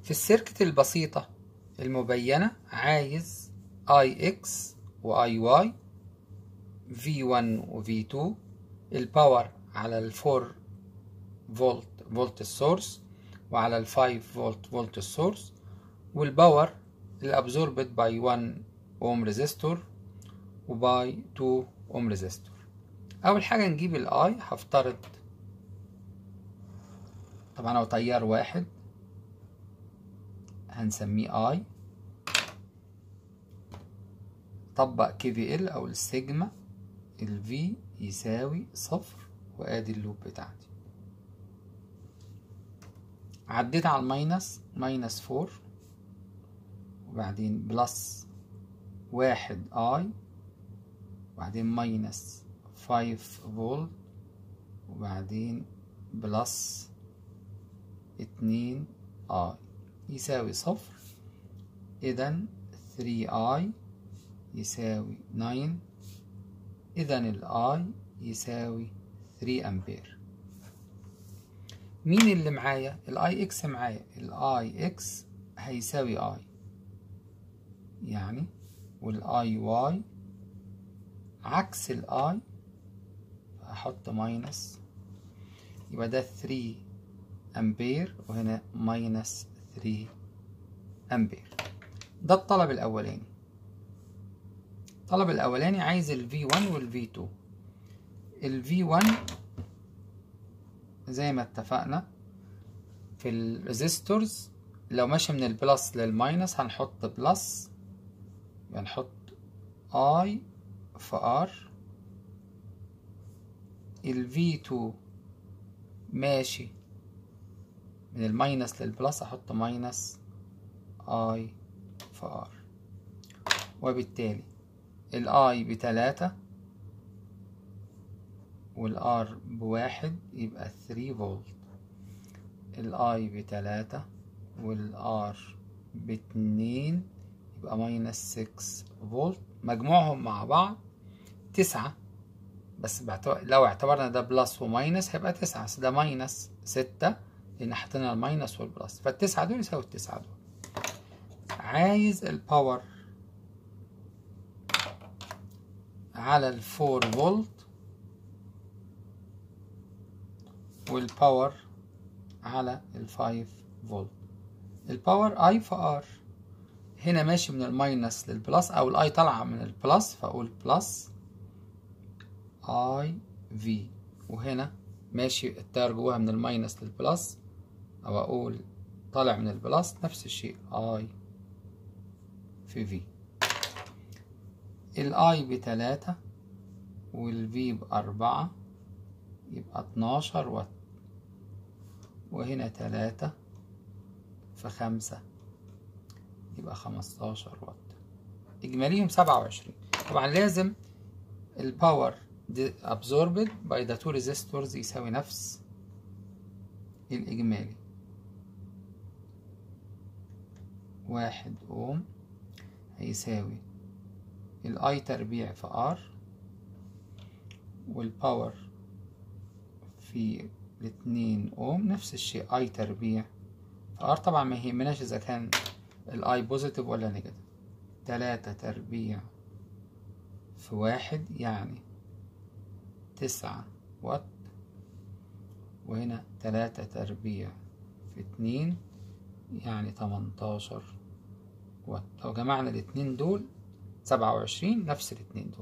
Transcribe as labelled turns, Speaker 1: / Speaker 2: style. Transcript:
Speaker 1: في السيركت البسيطة المبينة عايز IX و IY، V1 و V2، الباور على 4 فولت السورس وعلى 5 فولت السورس، والباور الابزوربد باي 1 اوم ريزيستور وباي 2 اوم ريزيستور. اول حاجه نجيب الاي. هفترض طبعا هو تيار واحد هنسميه اي. طبق كي في ال او السيجما، الفي يساوي صفر، وادي اللوب بتاعتي. عديت على الماينس، ماينس 4 وبعدين بلس 1 اي وبعدين ماينس 5 فولت وبعدين بلس 2 اي يساوي صفر. اذا 3 اي يساوي 9. اذا الاي يساوي 3 امبير. مين اللي معايا؟ الاي اكس معايا. الاي اكس هيساوي اي يعني، والاي واي عكس الاي، فاحط ماينس، يبقى ده 3 امبير وهنا ماينس 3 امبير. ده الطلب الاولاني. الطلب الاولاني عايز ال V1 وال V2. ال V1 زي ما اتفقنا في الريزيستورز لو ماشي من البلس للماينس هنحط بلس، يبقى نحط I في R. ال V2 ماشي من الماينس للبلس، احط ماينس I في R، وبالتالي ال I ب3 وال R ب1 يبقى 3 فولت. ال I ب3 وال R ب2 يبقى ماينس 6 فولت. مجموعهم مع بعض 9، بس لو اعتبرنا ده بلس وماينس هيبقى 9، بس ده ماينس 6 لأن حطينا الماينس والبلس، فالتسعة دول يساوي التسعة دول. عايز الباور على 4 فولت والباور على 5 فولت. الباور اي في ار. هنا ماشي من الماينس للبلس، او الاي طالعه من البلس فاقول بلس اي في، وهنا ماشي التيار جواها من الماينس للبلس، او اقول طالع من البلس نفس الشيء اي في في. الاي ب3 والفي ب4 يبقى 12 واط، وهنا 3 في 5 يبقى 15 واط، اجماليهم 27. طبعا لازم الباور absorbed by the two resistors يساوي نفس الاجمالي. 1 اوم هيساوي الاي تربيع في ار، والباور في 2 اوم نفس الشيء اي تربيع في ار. طبعا ما يهمناش اذا كان الاي بوزيتيف ولا نيجاتيف. 3 تربيع في 1 يعني 9 واط، وهنا 3 تربيع في 2 يعني 18 واط. لو جمعنا الاتنين دول 27 نفس الاتنين دول.